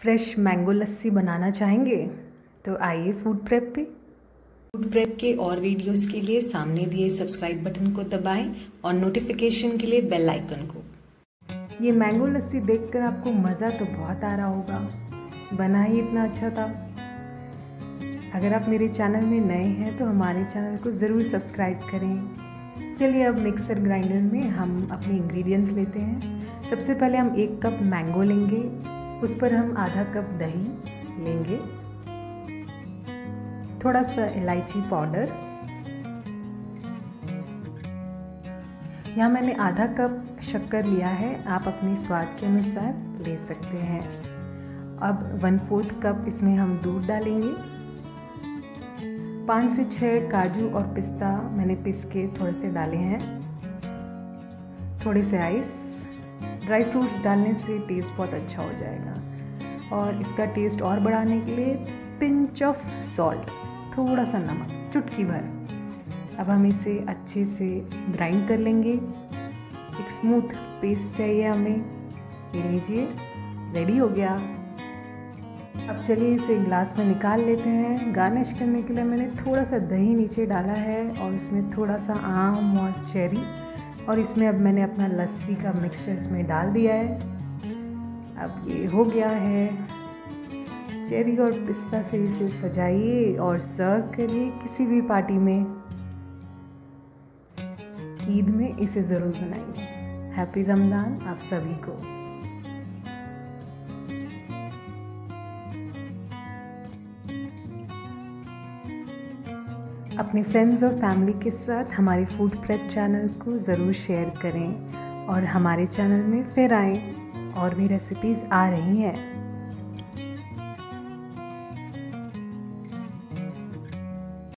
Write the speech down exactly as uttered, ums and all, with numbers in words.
Fresh mango लस्सी बनाना चाहेंगे तो आइए फूड प्रेप पे। फूड प्रेप के और वीडियोस के लिए सामने दिए सब्सक्राइब बटन को दबाएं और नोटिफिकेशन के लिए बेल आइकन को। ये मैंगो लस्सी देखकर आपको मज़ा तो बहुत आ रहा होगा, बना ही इतना अच्छा था। अगर आप मेरे चैनल में नए हैं तो हमारे चैनल को ज़रूर सब्सक्राइब करें। चलिए अब मिक्सर ग्राइंडर में हम अपने इंग्रेडिएंट्स लेते हैं। सबसे पहले हम एक कप मैंगो लेंगे, उस पर हम आधा कप दही लेंगे, थोड़ा सा इलायची पाउडर, यहाँ मैंने आधा कप शक्कर लिया है, आप अपने स्वाद के अनुसार ले सकते हैं। अब वन फोर्थ कप इसमें हम दूध डालेंगे। पाँच से छः काजू और पिस्ता मैंने पिस के थोड़े से डाले हैं, थोड़े से आइस। ड्राई फ्रूट्स डालने से टेस्ट बहुत अच्छा हो जाएगा और इसका टेस्ट और बढ़ाने के लिए पिंच ऑफ सॉल्ट, थोड़ा सा नमक, चुटकी भर। अब हम इसे अच्छे से ग्राइंड कर लेंगे। एक स्मूथ पेस्ट चाहिए हमें। ले लीजिए, रेडी हो गया। अब चलिए इसे ग्लास में निकाल लेते हैं। गार्निश करने के लिए मैंने थोड़ा सा दही नीचे डाला है और उसमें थोड़ा सा आम और चेरी, और इसमें अब मैंने अपना लस्सी का मिक्सचर इसमें डाल दिया है। अब ये हो गया है। चेरी और पिस्ता से इसे सजाइए और सर्व करिए किसी भी पार्टी में। ईद में इसे ज़रूर बनाइए। हैप्पी रमज़ान आप सभी को। अपने फ्रेंड्स और फैमिली के साथ हमारे फूड प्रेप चैनल को ज़रूर शेयर करें और हमारे चैनल में फिर आएँ, और भी रेसिपीज़ आ रही हैं।